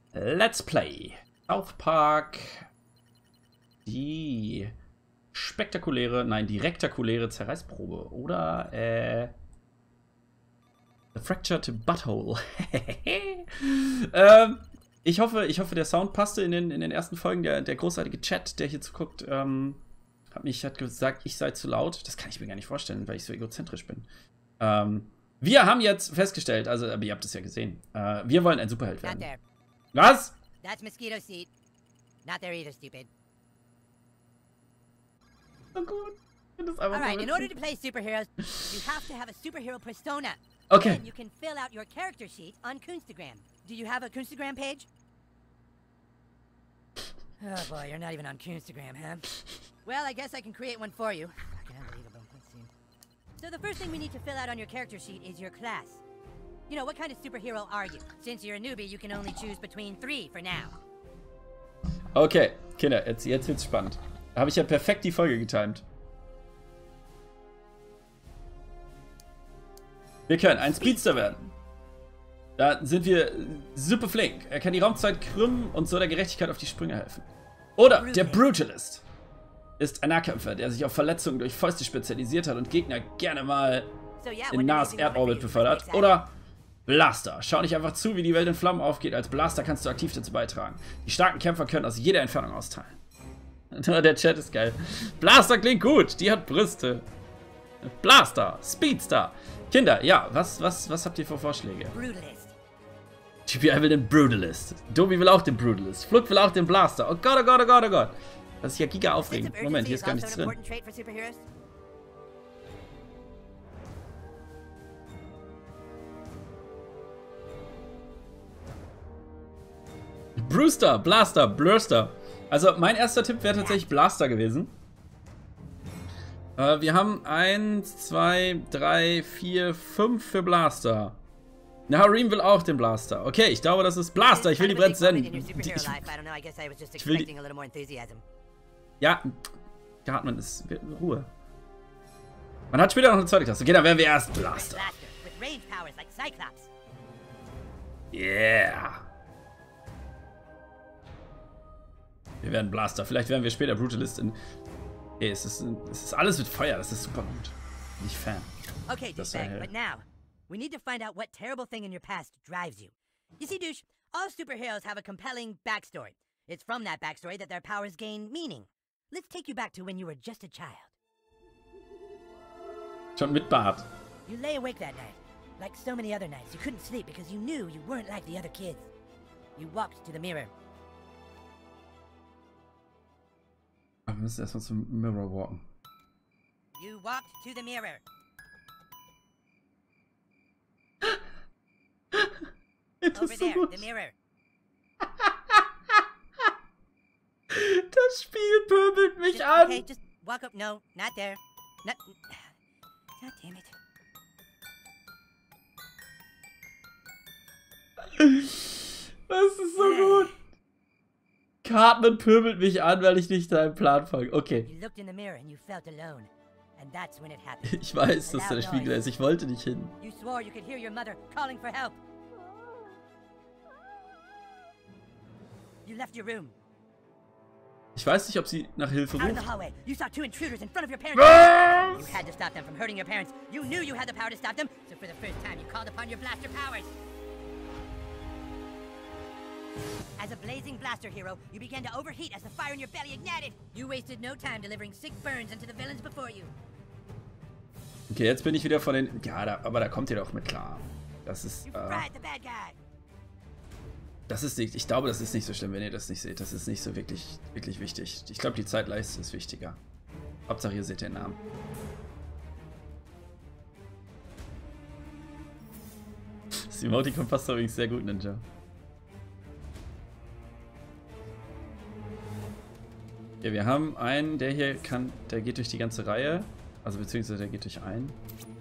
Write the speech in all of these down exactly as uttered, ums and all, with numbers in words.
Let's Play. South Park. Die spektakuläre, nein, die rektakuläre Zerreißprobe. Oder, äh... The Fractured Butthole. ähm, ich hoffe, ich hoffe, der Sound passte in den, in den ersten Folgen. Der, der großartige Chat, der hier zuguckt, ähm, hat mich hat gesagt, ich sei zu laut. Das kann ich mir gar nicht vorstellen, weil ich so egozentrisch bin. Ähm, wir haben jetzt festgestellt, also, aber ihr habt es ja gesehen, äh, wir wollen ein Superheld werden. Was? That's Mosquito Seat. Not there either, stupid. So gut. Das ist einfach All right, so in order to play superheroes, you have to have a superhero persona. Okay. Then you can fill out your character sheet on Kunstagram. Do you have a Kunstagram page? Oh boy, you're not even on Kunstagram, huh? Well, I guess I can create one for you. Fucking unbelievable. Let's see. So the first thing we need to fill out on your character sheet is your class. You know, what kind of superhero are you? Since you're a newbie, you can only choose between three for now. Okay, Kinder, jetzt, jetzt wird's spannend. Da habe ich ja perfekt die Folge getimt. Wir können ein Speedster werden. Da sind wir super flink. Er kann die Raumzeit krümmen und so der Gerechtigkeit auf die Sprünge helfen. Oder der Brutalist ist ein Nahkämpfer, der sich auf Verletzungen durch Fäuste spezialisiert hat und Gegner gerne mal in nahes Erdorbit befördert. Oder Blaster. Schau nicht einfach zu, wie die Welt in Flammen aufgeht. Als Blaster kannst du aktiv dazu beitragen. Die starken Kämpfer können aus jeder Entfernung austeilen. Der Chat ist geil. Blaster klingt gut. Die hat Brüste. Blaster. Speedster. Kinder, ja, was, was, was habt ihr für Vorschläge? Brutalist. T P I will den Brutalist. Dobi will auch den Brutalist. Fluck will auch den Blaster. Oh Gott, oh Gott, oh Gott, oh Gott. Das ist ja giga aufregend. Moment, hier ist gar nichts drin. Brewster, Blaster, Blurster. Also mein erster Tipp wäre tatsächlich Blaster gewesen. Äh, wir haben eins, zwei, drei, vier, fünf für Blaster. Na, Harim will auch den Blaster. Okay, ich glaube, das ist Blaster. Ich will die Brett senden. Ich, ich will die... Ja, Gartman ist... Ruhe. Man hat später noch eine zweite Klasse. Okay, dann werden wir erst Blaster. Yeah. Wir werden Blaster. Vielleicht werden wir später Brutalist in... Ey, es ist, es ist alles mit Feuer. Das ist super gut. Bin ich Fan. Okay, douchebag, but now, we need to find out what terrible thing in your past drives you. You see, douche, all superheroes have a compelling backstory. It's from that backstory that their powers gain meaning. Let's take you back to when you were just a child. Schon mit Bart. You lay awake that night. Like so many other nights, you couldn't sleep because you knew you weren't like the other kids. You walked to the mirror. Wir müssen erstmal zum Mirror walken. You walked to the mirror. Over so there, gut. the mirror. Das Spiel pöbelt mich Just, an. okay, just walk up. No, not there. Not. God damn it. Das ist so gut. Cartman pöbelt mich an, weil ich nicht deinen Plan folge. Okay. Ich weiß, dass da der Spiegel ist. Ich wollte nicht hin. Ich weiß nicht, ob sie nach Hilfe ruft. As a blazing blaster hero, you began to overheat as the fire in your belly ignited. You wasted no time delivering sick burns into the villains before you. Okay, jetzt bin ich wieder von den... Ja, da, aber da kommt ihr doch mit klar. Das ist... Äh, das ist nicht... Ich glaube, das ist nicht so schlimm, wenn ihr das nicht seht. Das ist nicht so wirklich, wirklich wichtig. Ich glaube, die Zeitleiste ist wichtiger. Hauptsache, ihr seht den Namen. Das Emoticon passt übrigens sehr gut, Ninja. Ja, wir haben einen, der hier kann, der geht durch die ganze Reihe. Also beziehungsweise der geht durch einen.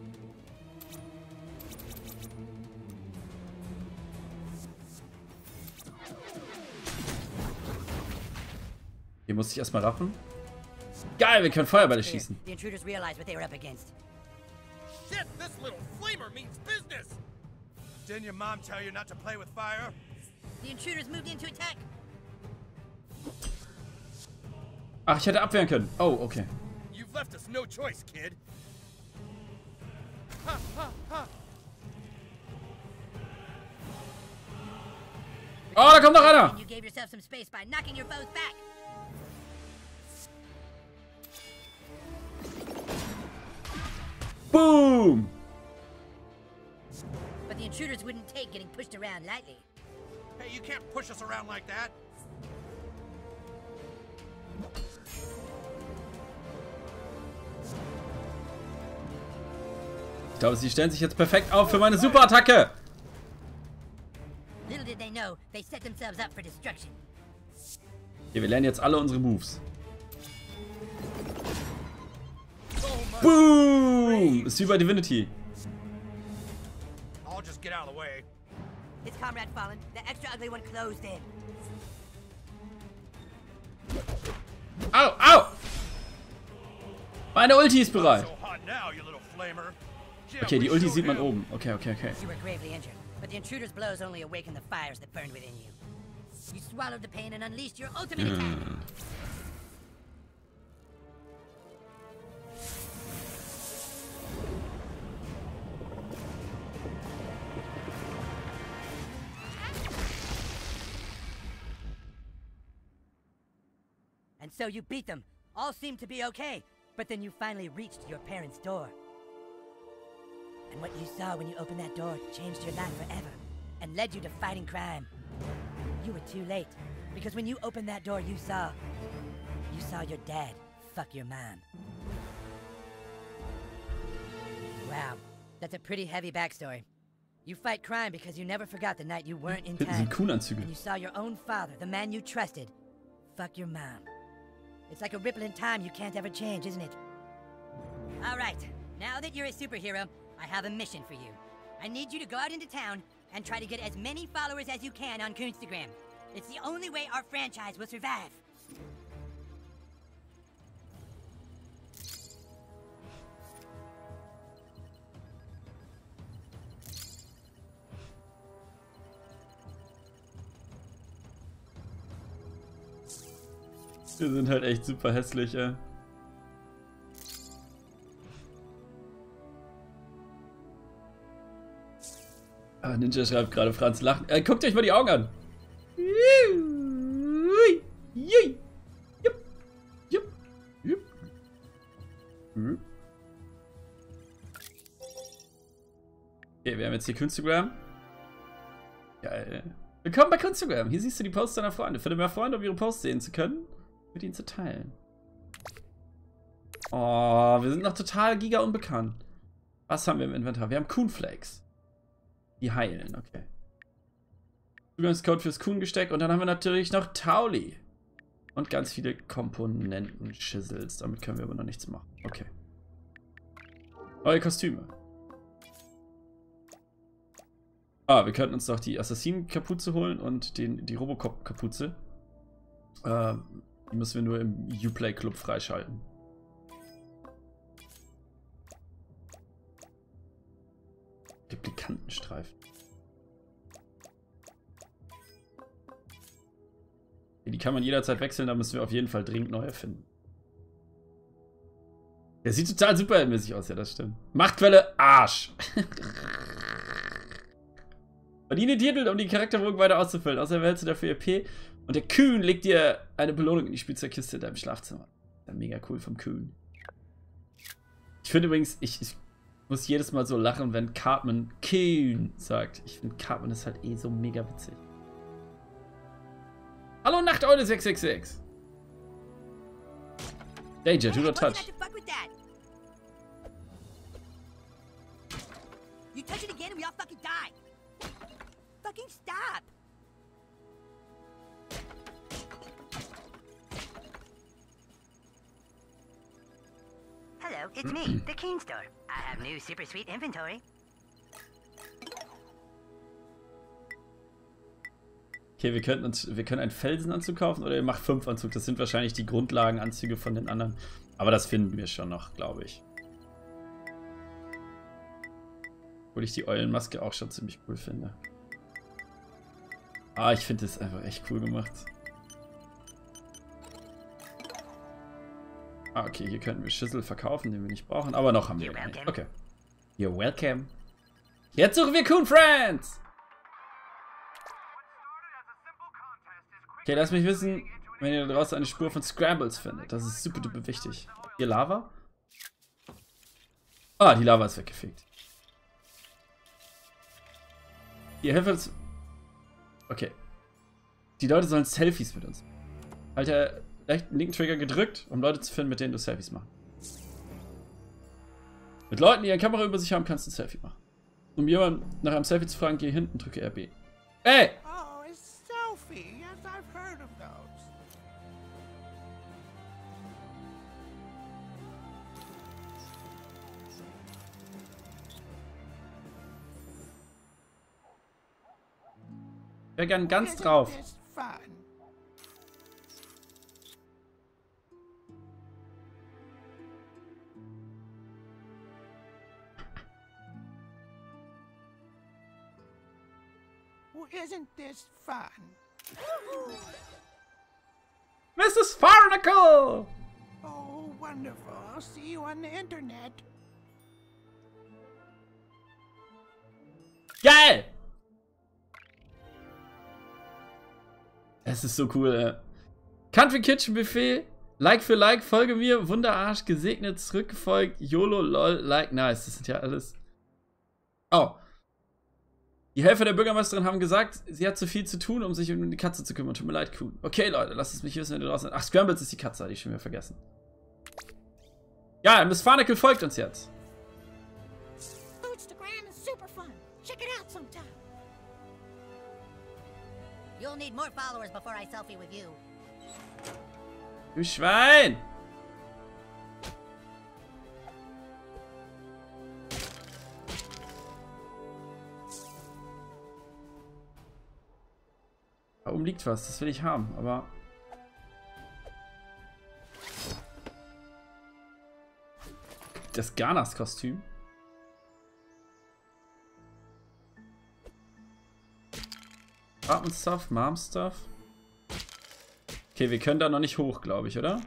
Hier muss ich erstmal raffen. Geil, wir können Feuerbälle schießen. Shit, this little flamer means business. Didn't your mom tell you not to play with fire? The intruders moved in to attack. Ach, ich hätte abwehren können. Oh, okay. You've left us no choice, kid. Ha, ha, ha. Oh, da kommt noch einer. You gave yourself some space by knocking your foes back. Boom. But the intruders wouldn't take getting pushed around lightly. Hey, you can't push us around like that. Ich glaube, sie stellen sich jetzt perfekt auf für meine Superattacke. Little did they know, they set themselves up for destruction. Okay, wir lernen jetzt alle unsere Moves. Boom! Ist wie bei Divinity. I'll just get out of the way. His comrade fallen, the extra ugly one closed in. Au, au! Meine Ulti ist bereit. So hot now, you little flamer. Yeah, Okay, die we Ulti showed sieht man him. oben. Okay, okay, okay. You were gravely injured, but the intruder's blows only awakened the fires that burned within you. You swallowed the pain and unleashed your ultimate attack. And so you beat them. All seemed to be okay, but then you finally reached your parents' door. And what you saw when you opened that door changed your life forever and led you to fighting crime. You were too late, because when you opened that door, you saw... You saw your dad fuck your mom. Wow, that's a pretty heavy backstory. You fight crime because you never forgot the night you weren't in Hinten time. sind Kuhn-Anzüge. And you saw your own father, the man you trusted, fuck your mom. It's like a ripple in time you can't ever change, isn't it? All right, now that you're a superhero, I have a mission for you. I need you to go out into town and try to get as many followers as you can on Coonstagram. It's the only way our franchise will survive. Wir sind halt echt super hässlich, ey. Ah, Ninja schreibt gerade, Franz lacht. Äh, guckt euch mal die Augen an. Okay, wir haben jetzt hier Coonstagram. Geil. Willkommen bei Coonstagram. Hier siehst du die Posts deiner Freunde. Finde mehr Freunde, um ihre Posts sehen zu können, mit ihnen zu teilen. Oh, wir sind noch total giga unbekannt. Was haben wir im Inventar? Wir haben Coonflakes. Die heilen, okay. Zugangscode fürs Kuhn-Gesteck und dann haben wir natürlich noch Tauli. Und ganz viele Komponenten-Chisels. Damit können wir aber noch nichts machen. Okay. Neue Kostüme. Ah, wir könnten uns doch die Assassinen-Kapuze holen und den, die Robocop-Kapuze. Ähm, die müssen wir nur im Uplay-Club freischalten. Replikantenstreifen. Die kann man jederzeit wechseln, da müssen wir auf jeden Fall dringend neue finden. Der sieht total superheldenmäßig aus, ja, das stimmt. Machtquelle, Arsch. Verdiene Titel, um die Charakterbogen weiter auszufüllen. Außerdem erhältst du dafür E P. Und der Kühn legt dir eine Belohnung in die Spielzeugkiste in deinem Schlafzimmer. Ja, mega cool vom Kühn. Ich finde übrigens, ich, ich muss jedes Mal so lachen, wenn Cartman Kühn sagt. Ich finde, Cartman ist halt eh so mega witzig. Hallo Nachteule sechs sechs sechs. Danger, do not touch. You touch it again and we all fucking die. Fucking stop. Hello, it's me, the Keen Store. I have new super sweet inventory. Okay, wir könnten uns, wir können einen Felsenanzug kaufen oder ihr macht fünf Anzug. Das sind wahrscheinlich die Grundlagenanzüge von den anderen. Aber das finden wir schon noch, glaube ich. Obwohl ich die Eulenmaske auch schon ziemlich cool finde. Ah, ich finde das einfach echt cool gemacht. Ah, okay, hier könnten wir Schüssel verkaufen, den wir nicht brauchen. Aber noch haben wir ihn nicht. Okay. You're welcome. Jetzt suchen wir Coon Friends! Okay, lass mich wissen, wenn ihr da draußen eine Spur von Scrambles findet. Das ist super duper wichtig. Hier Lava? Ah, die Lava ist weggefegt. Ihr helft uns. Okay. Die Leute sollen Selfies mit uns. Alter, rechten linken Trigger gedrückt, um Leute zu finden, mit denen du Selfies machst. Mit Leuten, die eine Kamera über sich haben, kannst du ein Selfie machen. Um jemanden nach einem Selfie zu fragen, geh hinten, drücke R B. Ey! Oh, a selfie. Yes, I've heard of those. Ich wäre gern ganz Isn't drauf. this fun? Well, isn't this fun? Mister Sparnacle! Oh, wonderful. I'll see you on the internet. Geil! Es ist so cool, ey. Country Kitchen Buffet. Like für Like, folge mir. Wunderarsch, gesegnet, zurückgefolgt. YOLO, lol, like, nice. Das sind ja alles. Oh. Die Helfer der Bürgermeisterin haben gesagt, sie hat zu viel zu tun, um sich um die Katze zu kümmern. Tut mir leid, Kuhn. Okay, Leute, lasst es mich wissen, wenn ihr draußen seid. Ach, Scrambles ist die Katze, hatte ich schon wieder vergessen. Ja, Miss Farnacle folgt uns jetzt. Foodstagram is super fun. Check it out sometime. You'll need more followers before I selfie with you. Du Schwein! Da oben liegt was, das will ich haben, aber... Das Ganas-Kostüm. Apartment-Stuff, Mom-Stuff. Okay, wir können da noch nicht hoch, glaube ich, oder?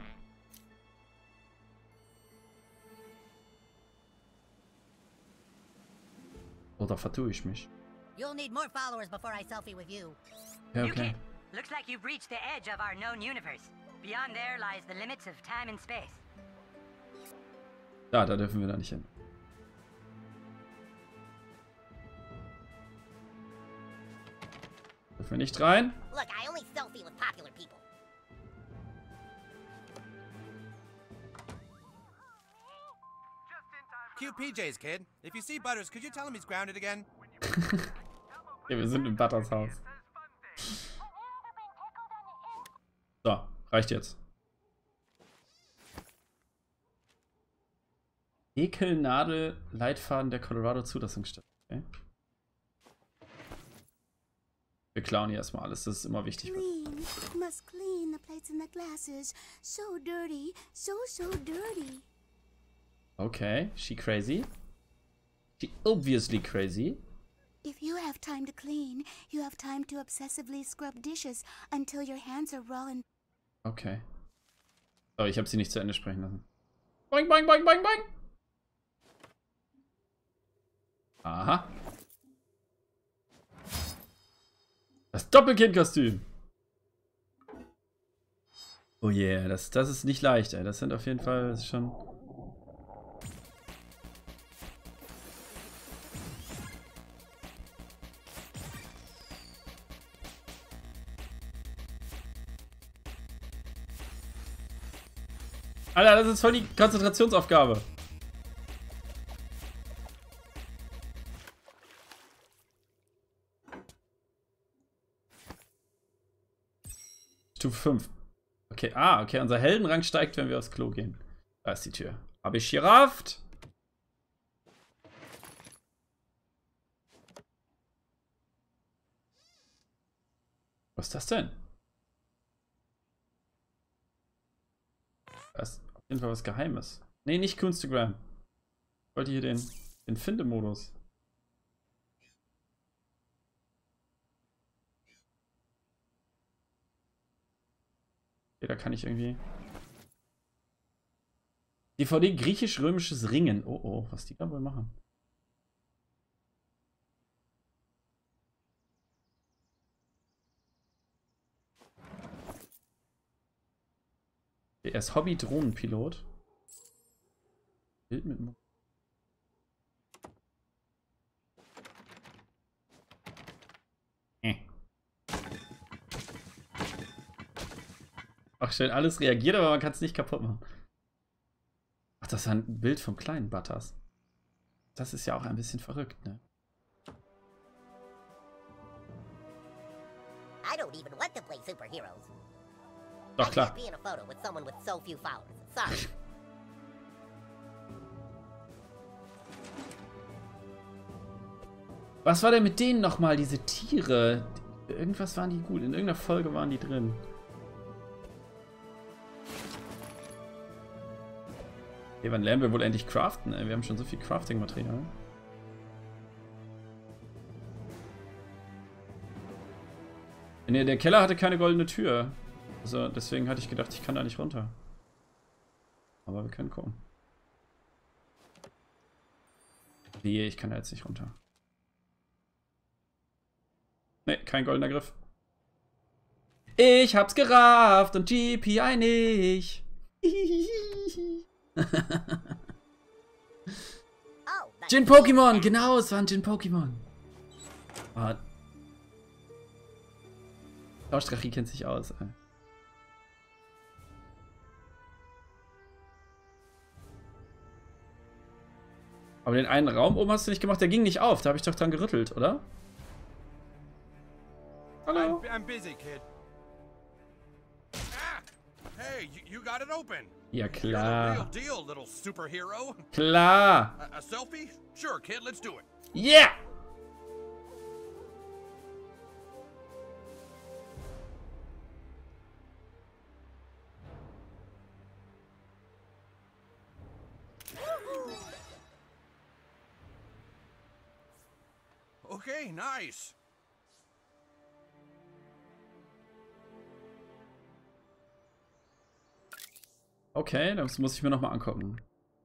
Oder vertue ich mich? You'll need more followers before I selfie with you. Ja, You okay. kid, looks like you've reached the edge of our known universe. Beyond there lies the limits of time and space. Da, da dürfen wir da nicht hin. Dürfen wir nicht rein? Look, I only selfie with popular people. Cute P Js, kid. If you see Butters, could you tell him he's grounded again? Ja, wir sind im Butters Haus. So, reicht jetzt. Ekelnadel, Leitfaden der Colorado-Zulassungsstelle. Okay. Wir klauen hier erstmal alles, das ist immer wichtig. Clean. Must clean the plates and the glasses. So dirty. So, so dirty. Okay, she crazy. She obviously crazy. If you have time to clean, you have time to obsessively scrub dishes until your hands are raw and... Okay. Oh, ich habe sie nicht zu Ende sprechen lassen. Boing, boing, boing, boing, boing. Aha. Das Doppelkind-Kostüm. Oh yeah, das, das ist nicht leicht, ey. Das sind auf jeden Fall, das ist schon... Alter, das ist voll die Konzentrationsaufgabe. Stufe fünf. Okay, ah, okay, unser Heldenrang steigt, wenn wir aufs Klo gehen. Da ist die Tür. Habe ich gerafft? Was ist das denn? Das ist auf jeden Fall was Geheimes. Nee, nicht Kunstagram. Ich wollte hier den, den Finde-Modus. Okay, da kann ich irgendwie... D V D griechisch-römisches Ringen. Oh, oh, was die da wohl machen. Er ist Hobby-Drohnenpilot. Bild mit... Äh. Ach schön, alles reagiert, aber man kann es nicht kaputt machen. Ach, das war ein Bild vom kleinen Butters. Das ist ja auch ein bisschen verrückt, ne? I don't even want to play superheroes. Doch, I klar. can't be in a photo with someone with so few followers. Sorry. Was war denn mit denen nochmal, diese Tiere? Irgendwas waren die gut. In irgendeiner Folge waren die drin. Okay, wann lernen wir wohl endlich craften? Wir haben schon so viel Crafting-Material. Nee, der Keller hatte keine goldene Tür. Also deswegen hatte ich gedacht, ich kann da nicht runter. Aber wir können gucken. Nee, ich kann da jetzt nicht runter. Nee, kein goldener Griff. Ich hab's gerafft und G P I nicht. Jin Pokémon, genau, es war ein Jin Pokémon. Oh. Tauschdrachi kennt sich aus, ey. Aber den einen Raum oben hast du nicht gemacht, der ging nicht auf. Da habe ich doch dran gerüttelt, oder? Hallo? I'm, I'm busy, kid. Ah! Hey, you, you got it open. Ja, You're the real klar. deal, little superhero. Klar. A, a selfie? Sure, kid, let's do it. Yeah! Okay, nice. Okay, das muss ich mir nochmal angucken.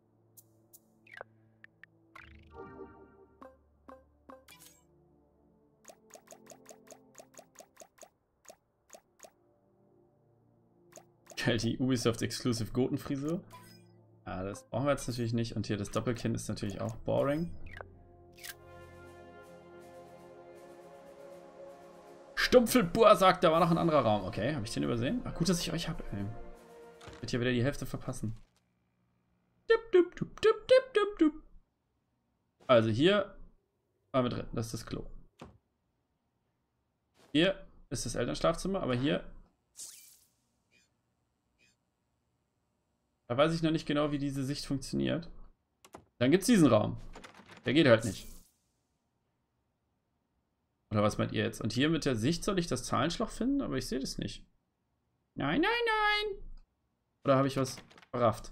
Geil, die Ubisoft Exclusive Gotenfrisur. Ah, das brauchen wir jetzt natürlich nicht. Und hier das Doppelkinn ist natürlich auch boring. Stumpfelbohr sagt, da war noch ein anderer Raum. Okay, habe ich den übersehen? Ach, gut, dass ich euch habe. Ich werde hier wieder die Hälfte verpassen. Also hier waren wir drin. Das ist das Klo. Hier ist das Elternschlafzimmer, aber hier... Da weiß ich noch nicht genau, wie diese Sicht funktioniert. Dann gibt es diesen Raum. Der geht halt nicht. Oder was meint ihr jetzt? Und hier mit der Sicht soll ich das Zahlenschloch finden? Aber ich sehe das nicht. Nein, nein, nein! Oder habe ich was verrafft?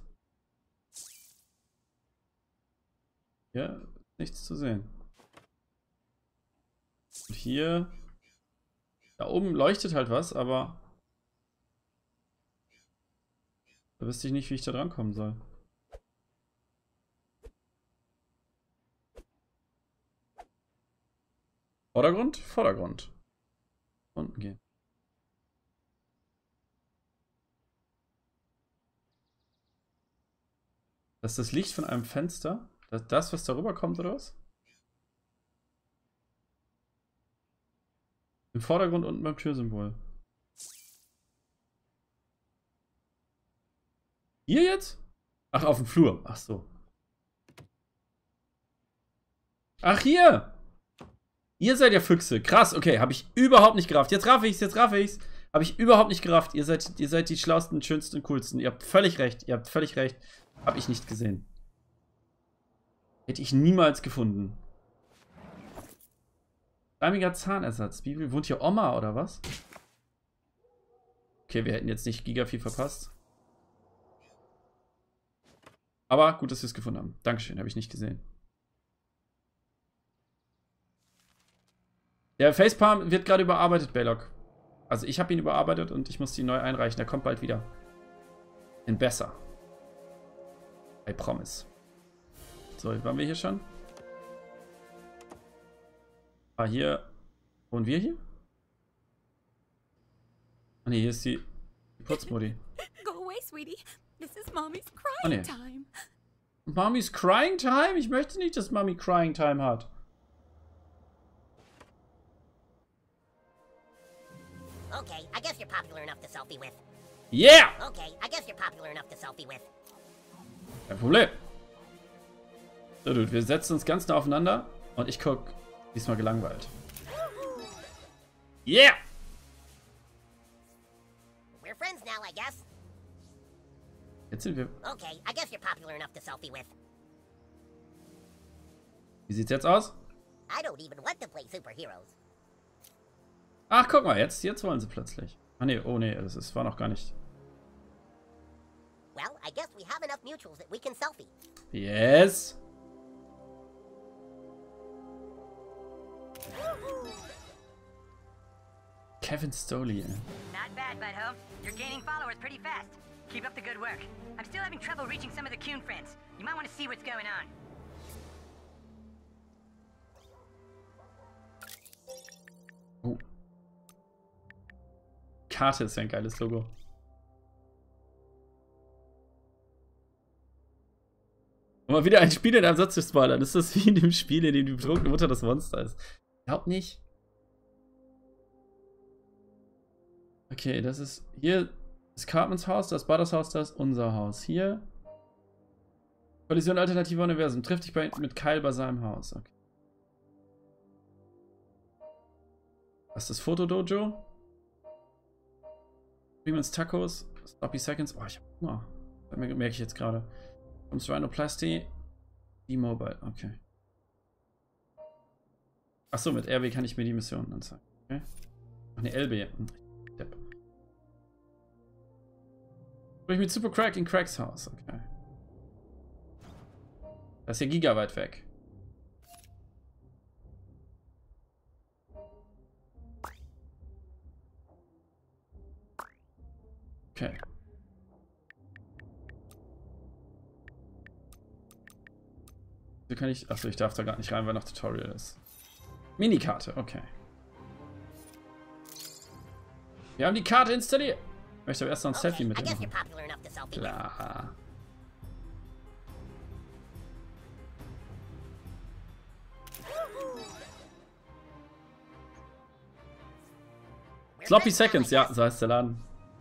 Hier ist nichts zu sehen. Und hier... Da oben leuchtet halt was, aber... Da wüsste ich nicht, wie ich da dran kommen soll. Vordergrund? Vordergrund. Unten gehen. Das ist das Licht von einem Fenster? Das, das was darüber kommt, oder was? Im Vordergrund unten beim Türsymbol. Hier jetzt? Ach, auf dem Flur. Ach so. Ach, hier! Ihr seid ja Füchse. Krass, okay. Habe ich überhaupt nicht gerafft. Jetzt raff ich's, jetzt raff ich's. Habe ich überhaupt nicht gerafft. Ihr seid, ihr seid die schlausten, schönsten und coolsten. Ihr habt völlig recht. Ihr habt völlig recht. Habe ich nicht gesehen. Hätte ich niemals gefunden. Schleimiger Zahnersatz. Bibel, wohnt hier Oma oder was? Okay, wir hätten jetzt nicht giga viel verpasst. Aber gut, dass wir es gefunden haben. Dankeschön, habe ich nicht gesehen. Der Facepalm wird gerade überarbeitet, Baylock. Also ich habe ihn überarbeitet und ich muss ihn neu einreichen. Der kommt bald wieder. In besser. I promise. So, waren wir hier schon? Ah, hier. Wohnen wir hier? Ah, ne, hier ist die Putzmutti. Go away, sweetie. This is Mommy's crying Oh, nee. time. Mommy's crying time? Ich möchte nicht, dass Mommy crying time hat. Okay, I guess you're popular enough to selfie with. Yeah! Okay, I guess you're popular enough to selfie with. Kein Problem. So, Dude, wir setzen uns ganz nah aufeinander und ich guck diesmal gelangweilt. Yeah! We're friends now, I guess. Jetzt sind wir. Okay, I guess you're popular enough to selfie with. Wie sieht's jetzt aus? I don't even want to play superheroes. Ach, guck mal, jetzt, jetzt wollen sie plötzlich. Ah, nee, oh nee, das ist, war noch gar nicht. Well, I guess we have enough mutuals that we can selfie. Yes! Kevin Stoley. Not bad, Butthole. You're gaining followers pretty fast. Keep up the good work. I'm still having trouble reaching some of the Coon friends. You might want to see what's going on. Oh. Karte ist ja ein geiles Logo. Und mal wieder ein Spiel in einem Satz zu spoilern. Das ist wie in dem Spiel, in dem die betrunkene Mutter das Monster ist. Glaub nicht. Okay, das ist hier ist Cartmans Haus, das Butters Haus, das ist unser Haus. Hier. Kollision alternativer Universum. Trifft dich bei, mit Kyle bei seinem Haus. Okay. Was ist das Fotodojo? Freeman's Tacos. Sloppy Seconds. Oh, ich hab Hunger. Das merke ich jetzt gerade. Comes Rhinoplasty. D-Mobile. Okay. Achso, mit R B kann ich mir die Missionen anzeigen. Okay. Ach ne, L B. Depp. Sprich mit Super Crack in Cracks Haus. Okay. Das ist ja gigaweit weg. Okay. So kann ich. Achso, ich darf da gar nicht rein, weil noch Tutorial ist. Minikarte, okay. Wir haben die Karte installiert. Ich möchte aber erst noch ein Selfie mit I dir guess you're machen. popular enough to selfie with. Klar. We're Sloppy friends now, I Seconds, ja, guess. so heißt der Laden.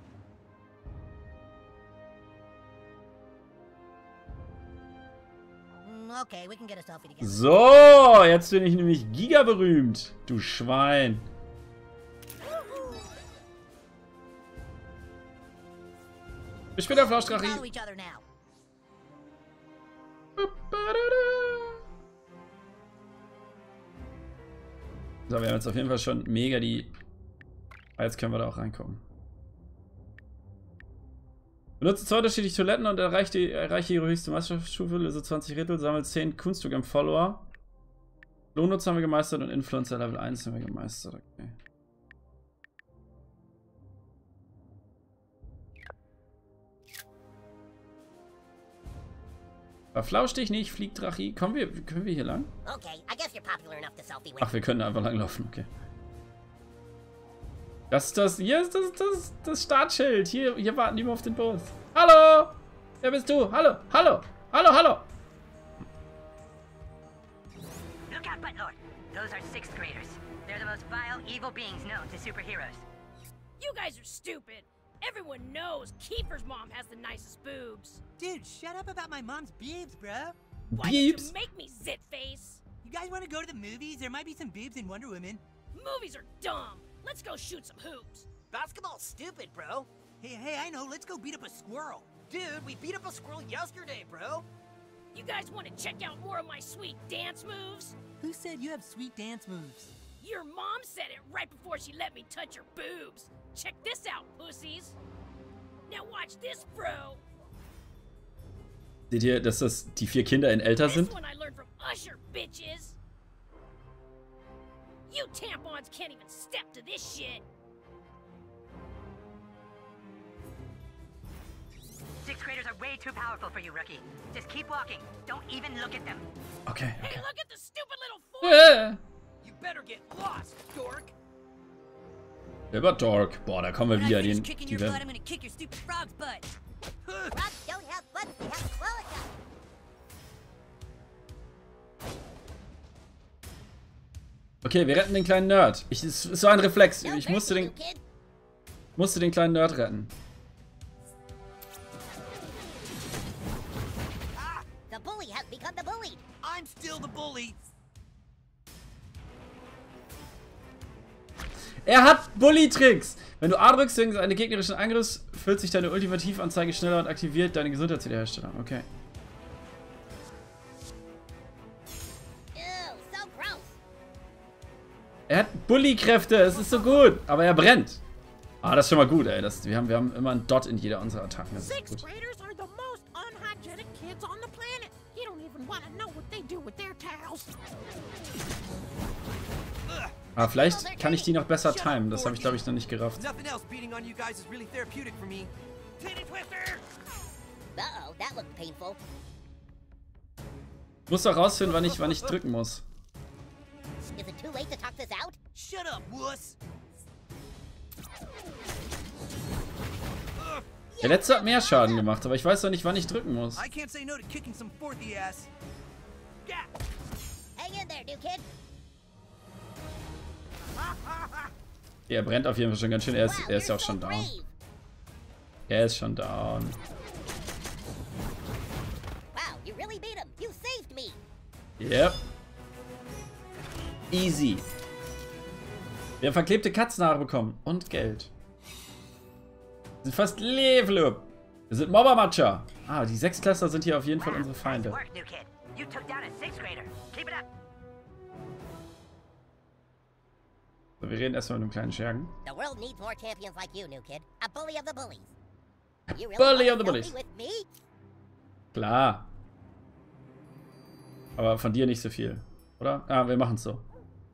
Mm, okay, we can get a selfie together. So, jetzt bin ich nämlich gigaberühmt, du Schwein. Bis später, We can Flauschdrachi. follow each other now. So, wir haben jetzt auf jeden Fall schon mega die... Ah, jetzt können wir da auch reingucken. Benutze zwei unterschiedliche Toiletten und erreiche, die, erreiche ihre höchste Meisterschaftsstufe, löse zwanzig Rätsel, sammle zehn Kunststück am Follower. Lohnnutzer haben wir gemeistert und Influencer Level eins haben wir gemeistert. Okay. Verflausch dich nicht, Fliegdrachi. Kommen wir, können wir hier lang? Okay, I guess you're popular enough to selfie with. Ach, wir können einfach langlaufen, okay. Das ist das, hier ist das, das, das Startschild. Hier, hier warten die mal auf den Bus. Hallo! Wer bist du? Hallo, hallo, hallo, hallo. Look out, Buttlord. Those are sixth graders. They're the most vile, evil beings known to superheroes. You guys are stupid. Everyone knows Kiefer's mom has the nicest boobs. Dude, shut up about my mom's boobs, bro. Why Boobs? did you make me zit face? You guys want to go to the movies? There might be some boobs in Wonder Woman. Movies are dumb. Let's go shoot some hoops. Basketball's stupid, bro. Hey, hey, I know. Let's go beat up a squirrel. Dude, we beat up a squirrel yesterday, bro. You guys want to check out more of my sweet dance moves? Who said you have sweet dance moves? Your mom said it right before she let me touch her boobs. Check this out, pussies. Now watch this, bro. Seht ihr, dass das die vier Kinder in älter This sind? one I learned from Usher, bitches. You tampons can't even step to this shit. creatures are way too powerful for you, rookie. Just keep walking. Don't even look at them. Okay, Hey, okay. look at the stupid little fool! Äh, You better get lost, dork. der war Dork. Boah, da kommen wir When I wieder. finish Den, kicking die your butt, werden, I'm gonna kick your stupid frog's butt. Frogs don't have butts, they have qualities. okay, wir retten den kleinen Nerd. Ich, es ist so ein Reflex. No Ich musste mercy, den, new kid. musste den kleinen Nerd retten. The bully has become the bullied. I'm still the bully. Er hat Bully-Tricks. Wenn du A drückst wegen eines gegnerischen Angriffs, füllt sich deine Ultimativanzeige schneller und aktiviert deine Gesundheitswiederherstellung. Okay. Ew, so gross. Er hat Bully-Kräfte. Es ist so gut. Aber er brennt. Ah, das ist schon mal gut, ey. Das, wir, haben, wir haben immer einen Dot in jeder unserer Attacken. Das ist Sixth gut. graders are the most unhygienic kids on the planet. You don't even want to know what they do with their towels. Aber vielleicht kann ich die noch besser timen. Das habe ich, glaube ich, noch nicht gerafft. Nothing else beating on you guys is really therapeutic for me. Titty twister! Uh-oh, that looked painful. Ich muss doch rausfinden, wann ich, wann ich drücken muss. Is it too late to talk this out? Shut up, wuss! Der letzte hat mehr Schaden gemacht, aber ich weiß doch nicht, wann ich drücken muss. I can't say no to kicking some fourthy ass. Yeah. Hang in there, new kid. Er brennt auf jeden Fall schon ganz schön. Er ist, Wow, er ist ja you're auch so schon down. brave. Er ist schon down. Wow, you really beat him. You saved me. Yep. Easy. Wir haben verklebte Katzenhaare bekommen. Und Geld. Wir sind fast Level up. Wir sind Mobbermatscher. Ah, die Sechsklässler sind hier auf jeden Fall unsere Nice Feinde. work, new kid. You took down a sixth grader. Keep it up. So, wir reden erstmal mit dem kleinen Schergen. The world needs more champions like you, new kid. A bully of the bullies. You really Bully want of the a bullies. selfie with me? Klar. Aber von dir nicht so viel. Oder? Ah, wir machen es so.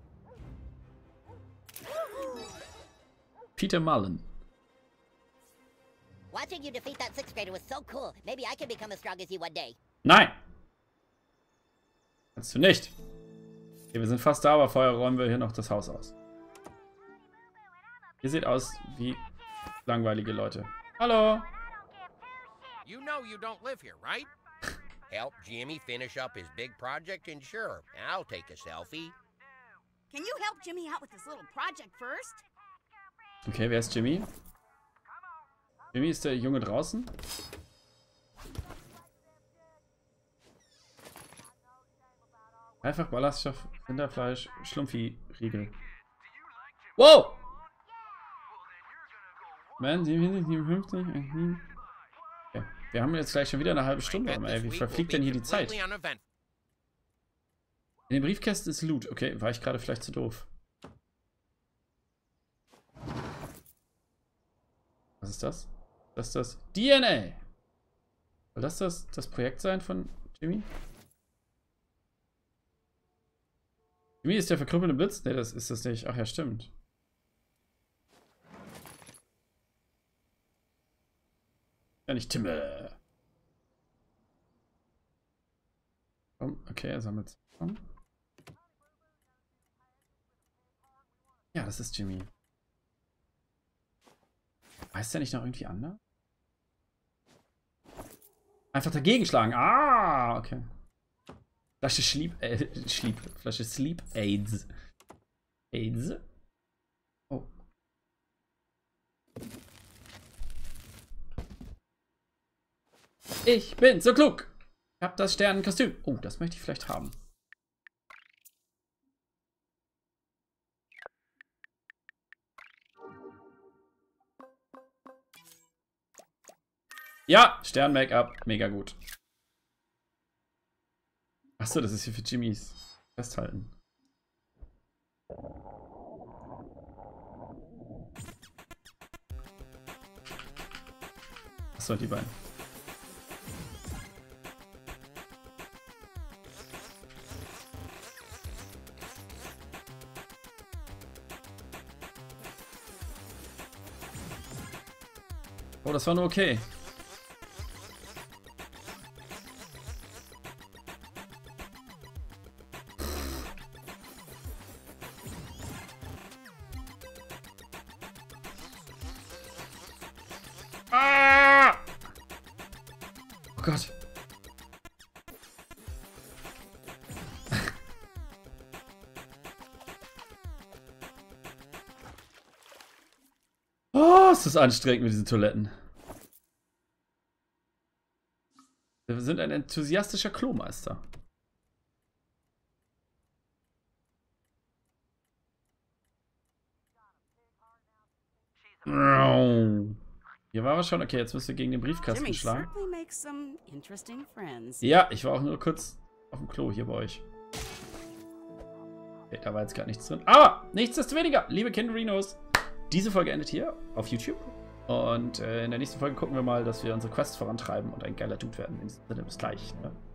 Peter Mullen. Watching you defeat that sixth grader was so cool. Maybe I can become as strong as you one day. Nein! Kannst du nicht. Okay, wir sind fast da, aber vorher räumen wir hier noch das Haus aus. Ihr seht aus wie langweilige Leute. Hallo! You know you don't live here, right? Help Jimmy finish up his big project and sure, I'll take a selfie. Can you help Jimmy out with this little project first? Okay, wer ist Jimmy? Jimmy ist der Junge draußen. Einfach Ballaststoff, Rinderfleisch, Schlumpfi-Riegel. Wow! Man, siebenundfünfzig. Okay. Wir haben jetzt gleich schon wieder eine halbe Stunde. Aber ey, wie verfliegt denn hier die Zeit? In den Briefkästen ist Loot. Okay, war ich gerade vielleicht zu doof. Was ist das? Das ist das D N A. Soll das das, das Projekt sein von Jimmy? Jimmy ist der verkrüppelte Blitz? Ne, das ist das nicht. Ach ja, stimmt. Ja, nicht Timme. Okay, er sammelt. Ja, das ist Jimmy. Heißt der nicht noch irgendwie anders? Einfach dagegen schlagen. Ah, okay. Flasche Sleep, äh, Sleep. Flasche Sleep Aids. Aids? Oh. Ich bin so klug. Ich hab das Sternenkostüm. Oh, das möchte ich vielleicht haben. Ja, Stern-Make-up. Mega gut. Achso, das ist hier für Jimmys Festhalten. Achso, die beiden. Oh, das war nur okay. Oh Gott. Oh, ist das anstrengend mit diesen Toiletten. Wir sind ein enthusiastischer Klomeister. Hier war er schon. Okay, jetzt müsst ihr gegen den Briefkasten Jimmy schlagen. certainly makes some interesting friends. Ja, ich war auch nur kurz auf dem Klo hier bei euch. Okay, da war jetzt gar nichts drin. Aber nichtsdestoweniger, liebe Kinderinos, diese Folge endet hier auf YouTube. Und äh, in der nächsten Folge gucken wir mal, dass wir unsere Quest vorantreiben und ein geiler Dude werden. In diesem Sinne, bis gleich. Ne?